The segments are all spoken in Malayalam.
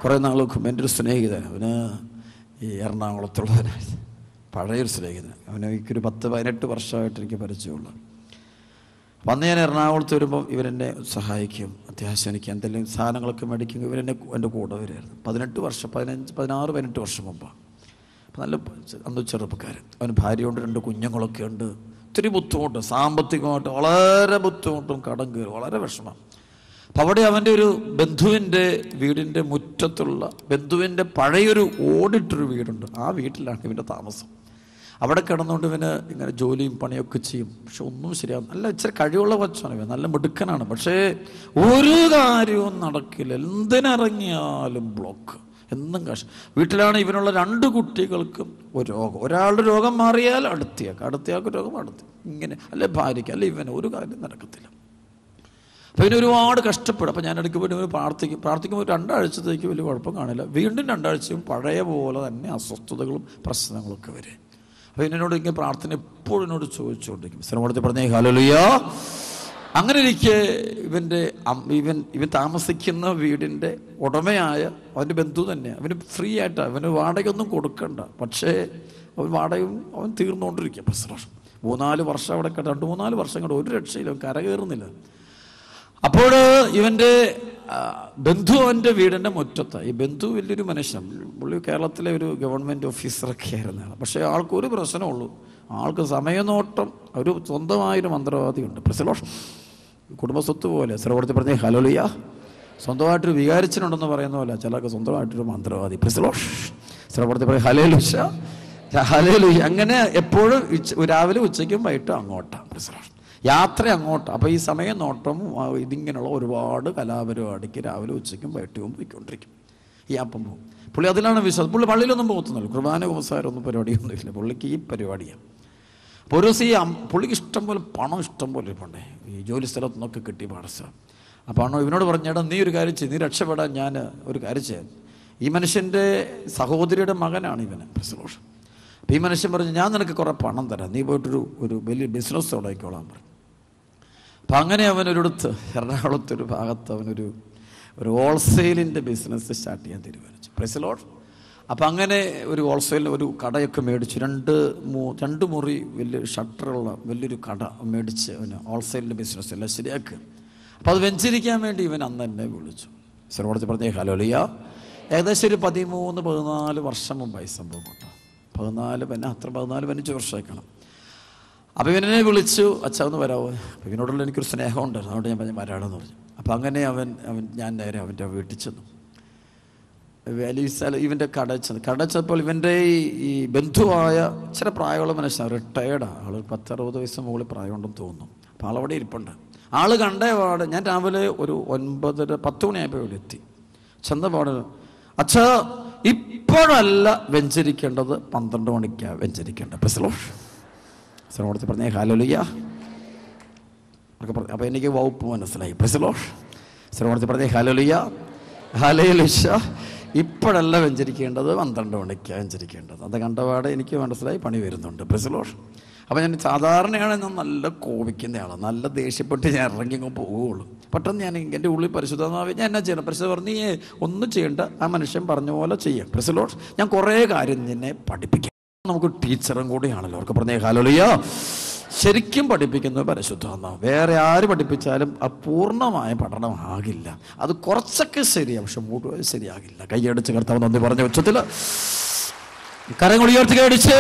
കുറേ നാൾക്ക് എൻ്റെ ഒരു സ്നേഹിതൻ, അവന് ഈ എറണാകുളത്തുള്ളവനായിരുന്നു, പഴയൊരു സ്നേഹിതൻ. അവന് എനിക്കൊരു 10-18 വർഷമായിട്ട് എനിക്ക് പരിചയമുള്ള. അപ്പം അന്ന് ഞാൻ എറണാകുളത്ത് വരുമ്പം ഇവരെന്നെ സഹായിക്കും, അത്യാവശ്യം എനിക്ക് എന്തെങ്കിലും സാധനങ്ങളൊക്കെ മേടിക്കും. ഇവരെന്നെ എൻ്റെ കൂടെ വരുമായിരുന്നു. 16-18 വർഷം മുമ്പാണ്. അപ്പം നല്ല അന്ന് ചെറുപ്പക്കാരൻ. അവന് ഭാര്യയുണ്ട്, 2 കുഞ്ഞുങ്ങളൊക്കെ ഉണ്ട്. ഒത്തിരി ബുദ്ധിമുട്ട്, സാമ്പത്തികമായിട്ട് വളരെ ബുദ്ധിമുട്ടും, കടം കയറി, വളരെ വിഷമം. അപ്പം അവിടെ അവൻ്റെ ഒരു ബന്ധുവിൻ്റെ വീടിൻ്റെ മുറ്റത്തുള്ള ബന്ധുവിൻ്റെ പഴയൊരു ഓടിട്ടൊരു വീടുണ്ട്. ആ വീട്ടിലാണ് ഇവൻ്റെ താമസം. അവിടെ കിടന്നുകൊണ്ട് ഇവന് ഇങ്ങനെ ജോലിയും പണിയൊക്കെ ചെയ്യും. പക്ഷെ ഒന്നും ശരിയാവും. നല്ല ഇച്ചിരി കഴിവുള്ള കൊച്ചാണ് ഇവൻ, നല്ല മിടുക്കനാണ്. പക്ഷേ ഒരു കാര്യവും നടക്കില്ല. എന്തിനിറങ്ങിയാലും ബ്ലോക്ക്, എന്നും കാശ്. വീട്ടിലാണ് ഇവനുള്ള 2 കുട്ടികൾക്കും ഒരു രോഗം. ഒരാളുടെ രോഗം മാറിയാൽ അടുത്തയാൾക്ക് രോഗം ഇങ്ങനെ, അല്ലെ ഭാര്യയ്ക്ക്, അല്ലെ ഇവന് ഒരു കാര്യം നടക്കത്തില്ല. അപ്പോൾ ഇവന് ഒരുപാട് കഷ്ടപ്പെടും. അപ്പോൾ ഞാൻ ഇടയ്ക്ക് പോയിട്ട് ഇവന് പ്രാർത്ഥിക്കുമ്പോൾ 2 ആഴ്ചത്തേക്ക് വലിയ കുഴപ്പം കാണില്ല. വീണ്ടും 2 ആഴ്ചയും പഴയ പോലെ തന്നെ അസ്വസ്ഥതകളും പ്രശ്നങ്ങളൊക്കെ വരെ. അപ്പോൾ എന്നോട് ഇങ്ങനെ പ്രാർത്ഥന എപ്പോഴും എന്നോട് ചോദിച്ചുകൊണ്ടിരിക്കും. സ്ഥലം പറഞ്ഞേ ഹല്ലേലൂയ. അങ്ങനെ ഇരിക്കെ ഇവൻ താമസിക്കുന്ന വീടിൻ്റെ ഉടമയായ അവൻ്റെ ബന്ധു തന്നെ, അവന് ഫ്രീ ആയിട്ടാണ്, അവന് വാടകയൊന്നും കൊടുക്കണ്ട. പക്ഷേ അവൻ തീർന്നുകൊണ്ടിരിക്കുക. 3-4 വർഷം അവിടെ 2-3 വർഷം കൊണ്ട് ഒരു രക്ഷയില്ല, അവൻ കരകയറുന്നില്ല. അപ്പോൾ ഇവൻ്റെ ബന്ധു അവൻ്റെ വീടിൻ്റെ മുറ്റത്താണ്. ഈ ബന്ധു വലിയൊരു മനുഷ്യൻ, പുള്ളി കേരളത്തിലെ ഒരു ഗവൺമെൻറ് ഓഫീസറൊക്കെ ആയിരുന്നതാണ്. പക്ഷേ ആൾക്കൊരു പ്രശ്നമുള്ളൂ, ആൾക്ക് സമയനോട്ടം. ഒരു സ്വന്തമായൊരു മന്ത്രവാദിയുണ്ട്. പ്രസലോഷ് കുടുംബസ്വത്ത് പോലെ. സർവ്വത്തിൽ പറഞ്ഞേ ഹല്ലേലൂയ. സ്വന്തമായിട്ടൊരു വികാരിച്ചനുണ്ടെന്ന് പറയുന്ന പോലെ ചിലർക്ക് സ്വന്തമായിട്ടൊരു മന്ത്രവാദി. പ്രസലോഷ് സർവ്വത്തിൽ പറയും ഹല്ലേലൂയ, ഹല്ലേലൂയ. അങ്ങനെ എപ്പോഴും രാവിലെ ഉച്ചയ്ക്കും വൈകിട്ടും അങ്ങോട്ടാണ്. പ്രസലോഷ് യാത്ര അങ്ങോട്ട്. അപ്പോൾ ഈ സമയനോട്ടം ഇതിങ്ങനെയുള്ള ഒരുപാട് കലാപരിപാടിക്ക് രാവിലെ ഉച്ചയ്ക്കും വൈകിട്ടും പോയിക്കൊണ്ടിരിക്കും. ഈ അപ്പം പോകും. പുള്ളി അതിലാണ് വിശ്വാസം. പുള്ളി പള്ളിയിലൊന്നും പോകത്തുന്നില്ല, കുർബാന ഉപസാരമൊന്നും പരിപാടിയൊന്നുമില്ല. പുള്ളിക്ക് ഈ പരിപാടിയാണ്. അപ്പോൾ ഒരു ദിവസം പുള്ളിക്ക് ഇഷ്ടംപോലെ പണം ഇഷ്ടംപോലെ ഇരിപ്പുണ്ടേ, ഈ ജോലി സ്ഥലത്തു നിന്നൊക്കെ കിട്ടി പാടസ. അപ്പോൾ ഇവനോട് പറഞ്ഞേടാ, നീ ഒരു കാര്യം ചെയ്യും, നീ രക്ഷപ്പെടാൻ ഞാൻ ഒരു കാര്യം ചെയ്യാൻ. ഈ മനുഷ്യൻ്റെ സഹോദരിയുടെ മകനാണ് ഇവന്, പ്രസലോഷം. അപ്പോൾ ഈ മനുഷ്യൻ പറഞ്ഞു, ഞാൻ നിനക്ക് കുറേ പണം തരാം, നീ പോയിട്ടൊരു വലിയ ബിസിനസ് തുടങ്ങിക്കോളാൻ പറഞ്ഞു. അപ്പം അങ്ങനെ അവനൊരിടത്ത് എറണാകുളത്തൊരു ഭാഗത്ത് അവനൊരു ഹോൾസെയിലിൻ്റെ ബിസിനസ് സ്റ്റാർട്ട് ചെയ്യാൻ തീരുമാനിച്ചു. പ്രൈസ്. അപ്പം അങ്ങനെ ഒരു ഹോൾസെയിൽ ഒരു കടയൊക്കെ മേടിച്ചു. 2 മുറി വലിയ ഷട്ടറുള്ള വലിയൊരു കട മേടിച്ച് അവന് ഹോൾസെയിലിൻ്റെ ബിസിനസ് എല്ലാം ശരിയാക്കുക. അപ്പോൾ അത് വെഞ്ചരിക്കാൻ വേണ്ടി ഇവൻ അന്ന് എന്നെ വിളിച്ചു. സർവോടത്ത് പറഞ്ഞേ ഹല്ലേലൂയ. ഏകദേശം ഒരു 13-14 വർഷം മുമ്പായി സംഭവം കേട്ടോ. 14-15 വർഷമായിക്കണം. അപ്പോൾ ഇവനെ വിളിച്ചു, അച്ഛാ ഒന്ന് വരാമോ. അപ്പോൾ ഇവനോടുള്ള എനിക്കൊരു സ്നേഹമുണ്ടായിരുന്നു, അതുകൊണ്ട് ഞാൻ പറഞ്ഞു വരാമെന്ന് പറഞ്ഞു. അപ്പോൾ അങ്ങനെ ഞാൻ നേരെ അവൻ്റെ വീട്ടിൽ ചെന്നു. ഇവൻ്റെ കട ചെന്നപ്പോൾ ഇവൻ്റെ ഈ ബന്ധുവായ ഇച്ചിരി പ്രായമുള്ള മനുഷ്യൻ, റിട്ടയേർഡാണ് ആൾ, 10-60 വയസ്സ് മുകളിൽ പ്രായമുണ്ടെന്ന് തോന്നുന്നു. അപ്പോൾ ആളവിടെ ഇരിപ്പുണ്ട്. ആൾ കണ്ടേ പാട് ഞാൻ രാവിലെ ഒരു 9-10 മണിയായപ്പോൾ ഇവിടെ എത്തി. ചെന്ന പാട്, അച്ഛാ ഇപ്പോഴല്ല വെഞ്ചരിക്കേണ്ടത്, 12 മണിക്കാണ് വെഞ്ചരിക്കേണ്ടത്. പ്രസലോഷ് ശ്രമോടത്തിൽ പറഞ്ഞേ ഹല്ലേലൂയ. അപ്പോൾ എനിക്ക് വകുപ്പ് മനസ്സിലായി. പ്രസലോഷ് ശ്രമോടത്തിൽ പറഞ്ഞേ ഹല്ലേലൂയ, ഹല്ലേലൂയ. ഇപ്പോഴല്ല വെഞ്ചരിക്കേണ്ടത്, 12 മണിക്കാണ് വെഞ്ചരിക്കേണ്ടത്. അത് കണ്ടപാടെ എനിക്ക് മനസ്സിലായി പണി വരുന്നുണ്ട്. പ്രസലോഷ്. അപ്പോൾ ഞാൻ സാധാരണയാണ് ഞാൻ നല്ല കോപിക്കുന്നയാളാണ്, നല്ല ദേഷ്യപ്പെട്ട് ഞാൻ ഇറങ്ങി അങ്ങ് പോവുകയുള്ളൂ. പെട്ടെന്ന് ഞാൻ എൻ്റെ ഉള്ളിൽ പരിശുദ്ധമാവി ഞാൻ എന്നാ ചെയ്യണം. പരിശുദ്ധ പറഞ്ഞു, നീ ഒന്നും ചെയ്യേണ്ട, ആ മനുഷ്യൻ പറഞ്ഞ പോലെ ചെയ്യാം. പ്രസലോഷ് ഞാൻ കുറേ കാര്യം നിന്നെ പഠിപ്പിക്കാം. നമുക്ക് ടീച്ചറും കൂടിയാണല്ലോ. അവർക്ക് പറഞ്ഞേ ഹല്ലേലൂയ. ശരിക്കും പഠിപ്പിക്കുന്നത് പരിശുദ്ധാത്മാവ്. വേറെ ആര് പഠിപ്പിച്ചാലും അപൂർണമായ പഠനമാകില്ല. അത് കുറച്ചൊക്കെ ശരിയാണ്, പക്ഷെ മുഴുവൻ ശരിയാകില്ല. കൈയടിച്ച് കർത്താവ് നന്ദി പറഞ്ഞ ഉച്ചത്തിൽ കരങ്ങൾ ഉയർത്തി കൈയടിച്ചേ.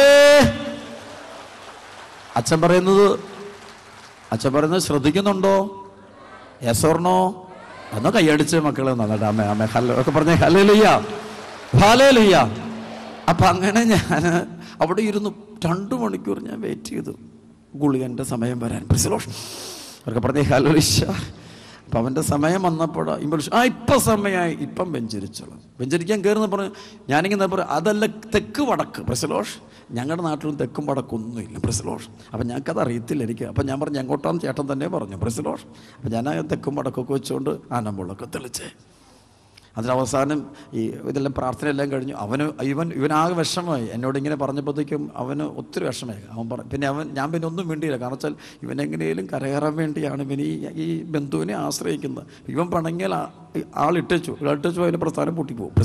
അച്ഛൻ പറയുന്നത് ശ്രദ്ധിക്കുന്നുണ്ടോ? Yes or no? എന്നോ കൈയടിച്ച് മക്കളെ നന്നായിട്ട് അമ്മ അമ്മ ഹല്ലോ ഒക്കെ പറഞ്ഞേ ഹല്ലേലൂയ, ഹല്ലേലൂയ. അപ്പം അങ്ങനെ ഞാൻ അവിടെ ഇരുന്നു 2 മണിക്കൂർ ഞാൻ വെയിറ്റ് ചെയ്തു ഗുളികൻ്റെ സമയം വരാൻ. പ്രസലോഷ് അവർക്ക് പറഞ്ഞേ ഹല്ലേലൂയ. അപ്പം അവൻ്റെ സമയം വന്നപ്പോൾ ഇപ്പം സമയമായി, ഇപ്പം വെഞ്ചരിച്ചോളൂ. വെഞ്ചരിക്കാൻ കയറുന്ന പറഞ്ഞു. ഞാനിങ്ങനെ പറയും, അതല്ല തെക്ക് വടക്ക്. പ്രസലോഷ് ഞങ്ങളുടെ നാട്ടിലും തെക്കും വടക്കൊന്നുമില്ല. പ്രസലോഷ് അപ്പം ഞങ്ങൾക്കത് അറിയത്തില്ല എനിക്ക്. അപ്പം ഞാൻ പറഞ്ഞു എങ്ങോട്ടാന്ന് ചേട്ടൻ തന്നെ പറഞ്ഞു. പ്രസലോഷ് അപ്പം ഞാൻ തെക്കും വടക്കൊക്കെ വെച്ചുകൊണ്ട് ആനമ്പുള്ളൊക്കെ തെളിച്ചേ. അതിനവസാനം ഈ ഇതെല്ലാം പ്രാർത്ഥനയെല്ലാം കഴിഞ്ഞു. ഇവനാകെ വിഷമമായി. എന്നോട് ഇങ്ങനെ പറഞ്ഞപ്പോഴത്തേക്കും അവന് ഒത്തിരി വിഷമമായി. അവൻ പിന്നെ ഞാൻ പിന്നെ ഒന്നും വേണ്ടിയില്ല. കാരണം വെച്ചാൽ ഇവനെങ്ങനെയും കരകയറാൻ വേണ്ടിയാണ് ഇവൻ ഈ ബന്ധുവിനെ ആശ്രയിക്കുന്നത്. ഇവൻ പണങ്ങിയാൽ ആളിട്ടു അതിന് പ്രസ്ഥാനം പൊട്ടിപ്പോകും.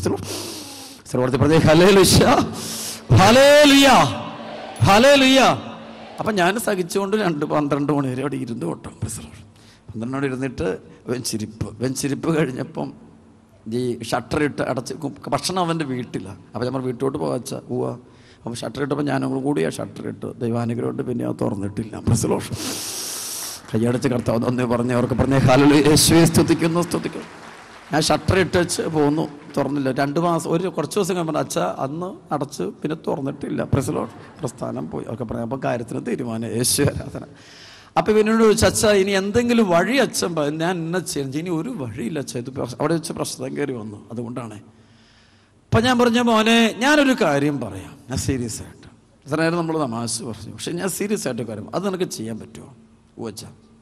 അപ്പം ഞാൻ സഹിച്ചുകൊണ്ട് 12 മണി വരെ അവിടെ ഇരുന്ന് കൊട്ടോ. 12 മണി ഇരുന്നിട്ട് വെഞ്ചിരിപ്പ് കഴിഞ്ഞപ്പം ഈ ഷട്ടറിട്ട് അടച്ച് ഭക്ഷണം അവൻ്റെ വീട്ടിലാണ്. അപ്പോൾ നമ്മൾ വീട്ടിലോട്ട് പോകാച്ച പോവാ. അപ്പോൾ ഷട്ടറിട്ടപ്പോൾ ഞാനും കൂടി ആ ഷട്ടറിട്ട് ദൈവാനുഗ്രഹമുണ്ട് പിന്നെ അത് തുറന്നിട്ടില്ല. പ്രസലോഷം കൈയടച്ച് കർത്താവ് നന്ദി പറഞ്ഞ് അവർക്ക് പറഞ്ഞേ ഹല്ലേലൂയ യേശുവേ സ്തുതിക്കുന്നു. ഞാൻ ഷട്ടറിട്ട് വെച്ച് പോന്നു, തുറന്നില്ല. 2 മാസം കുറച്ച് ദിവസം കഴിയുമ്പോൾ അച്ഛ അന്ന് അടച്ച് പിന്നെ തുറന്നിട്ടില്ല. പ്രസലോഷം പ്രസ്ഥാനം പോയി. അവർക്ക് പറയാം. അപ്പോൾ കാര്യത്തിന് തീരുമാനം യേശു ആരാധന. അപ്പം ഇവനോട് ചോദിച്ചു, അച്ഛ ഇനി എന്തെങ്കിലും വഴി അച്ഛൻ ഞാൻ എന്നെ ചെയ്യണം. ഇനി ഒരു വഴിയില്ല അച്ഛ, ഇത് അവിടെ വെച്ച് പ്രശ്നം കയറി വന്നു, അതുകൊണ്ടാണ്. അപ്പം ഞാൻ പറഞ്ഞ മോനെ ഞാനൊരു കാര്യം പറയാം, ഞാൻ സീരിയസ് ആയിട്ട്. ഇത്ര നേരം നമ്മൾ തമാശ പറഞ്ഞു, പക്ഷെ ഞാൻ സീരിയസ് ആയിട്ട് കാര്യം, അത് നിനക്ക് ചെയ്യാൻ പറ്റുമോ? അച്ഛ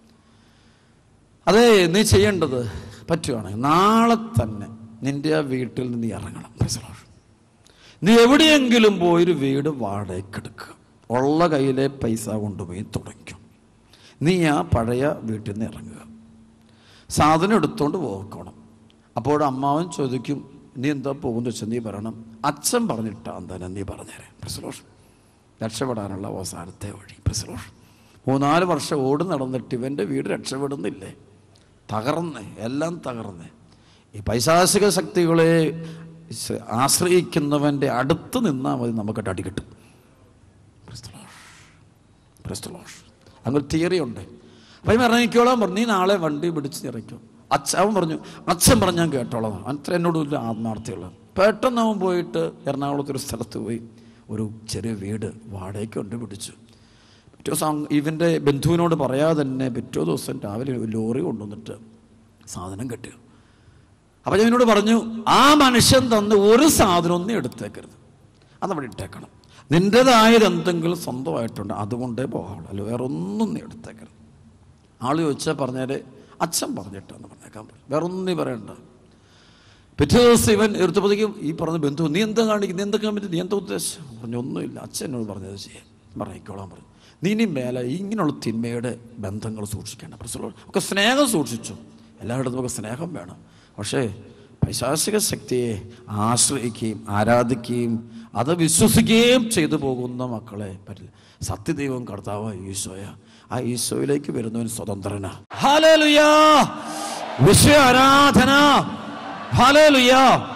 അതെ, നീ ചെയ്യേണ്ടത് പറ്റുവാണെങ്കിൽ നാളെ തന്നെ നിൻ്റെ ആ വീട്ടിൽ നിന്ന് നീ ഇറങ്ങണം. നീ എവിടെയെങ്കിലും പോയൊരു വീട് വാടകയ്ക്കെടുക്കുക, ഉള്ള കയ്യിലെ പൈസ കൊണ്ടുപോയി തുടയ്ക്കും. നീ ആ പഴയ വീട്ടിൽ നിന്ന് ഇറങ്ങുക, സാധനം എടുത്തുകൊണ്ട് പോക്കണം. അപ്പോൾ അമ്മാവൻ ചോദിക്കും, നീ എന്താ പോകുന്നു വെച്ചാൽ നീ പറയണം, അച്ഛൻ പറഞ്ഞിട്ടാ തന്നെ നീ പറഞ്ഞേരെ. പ്രസലോഷം രക്ഷപ്പെടാനുള്ള അവസാനത്തെ വഴി. പ്രസലോഷം 3-4 വർഷം ഓടി നടന്നിട്ട് ഇവൻ്റെ വീട് രക്ഷപ്പെടുന്നില്ലേ? തകർന്നേ, എല്ലാം തകർന്നേ. ഈ പൈശാചിക ശക്തികളെ ആശ്രയിക്കുന്നവൻ്റെ അടുത്ത് നിന്നാൽ മതി, നമുക്കിട്ട് അടി കിട്ടും. അങ്ങനെ തിയറി ഉണ്ട്. അപ്പം ഇറങ്ങിക്കോളാൻ പറഞ്ഞു, നീ നാളെ വണ്ടി പിടിച്ച് ഇറക്കും. അവൻ പറഞ്ഞു, അച്ഛൻ പറഞ്ഞ് ഞാൻ കേട്ടോളാം. അത്ര എന്നോട് വലിയ ആത്മാർത്ഥിയുള്ള. പെട്ടെന്ന് അവൻ പോയിട്ട് എറണാകുളത്തൊരു സ്ഥലത്ത് പോയി ഒരു ചെറിയ വീട് വാടകയ്ക്ക് കൊണ്ട് പിടിച്ചു. പിറ്റേ ദിവസം ഇവൻ്റെ ബന്ധുവിനോട് പറയാതെ തന്നെ പിറ്റേ ദിവസം രാവിലെ ഒരു ലോറി കൊണ്ടുവന്നിട്ട് സാധനം കെട്ടുക. അപ്പം ഞാൻ എന്നോട് പറഞ്ഞു, ആ മനുഷ്യൻ തന്ന് ഒരു സാധനം ഒന്നും എടുത്തേക്കരുത്, അതവിടെ ഇട്ടേക്കണം. നിൻ്റെതായത് എന്തെങ്കിലും സ്വന്തമായിട്ടുണ്ട്, അതുകൊണ്ടേ പോകാവുള്ളൂ, അല്ല വേറെ ഒന്നും നീ എടുത്തേക്കരുത്. ആൾ ചോദിച്ചാൽ പറഞ്ഞാൽ അച്ഛൻ പറഞ്ഞിട്ടാന്ന് പറഞ്ഞേക്കാൻ പറയും, വേറെ ഒന്നും നീ പറയണ്ട. പിറ്റേ ദിവസം ഇവൻ എടുത്തപ്പോഴത്തേക്കും ഈ പറഞ്ഞ ബന്ധു, നീ എന്താ കാണിക്കും, നീ എന്തൊക്കെ പറ്റും, നീ എന്താ ഉദ്ദേശം? പറഞ്ഞു, ഒന്നുമില്ല, അച്ഛൻ എന്നോട് പറഞ്ഞത് ചെയ്യാൻ പറഞ്ഞേക്കോളാൻ പറഞ്ഞു. നീ ഇനി മേലെ ഇങ്ങനെയുള്ള തിന്മയുടെ ബന്ധങ്ങൾ സൂക്ഷിക്കേണ്ട. ഒക്കെ സ്നേഹം സൂക്ഷിച്ചു, എല്ലായിടത്തും ഒക്കെ സ്നേഹം വേണം. പക്ഷേ പൈശാചിക ശക്തിയെ ആശ്രയിക്കുകയും ആരാധിക്കുകയും അത് വിശ്വസിക്കുകയും ചെയ്തു പോകുന്ന മക്കളെ പറ്റില്ല. സത്യദൈവം കർത്താവ് ഈശോയ, ആ ഈശോയിലേക്ക് വരുന്നവൻ സ്വതന്ത്രനാ. ഹല്ലേലൂയ, വിശ്വ ആരാധന. ഹല്ലേലൂയ.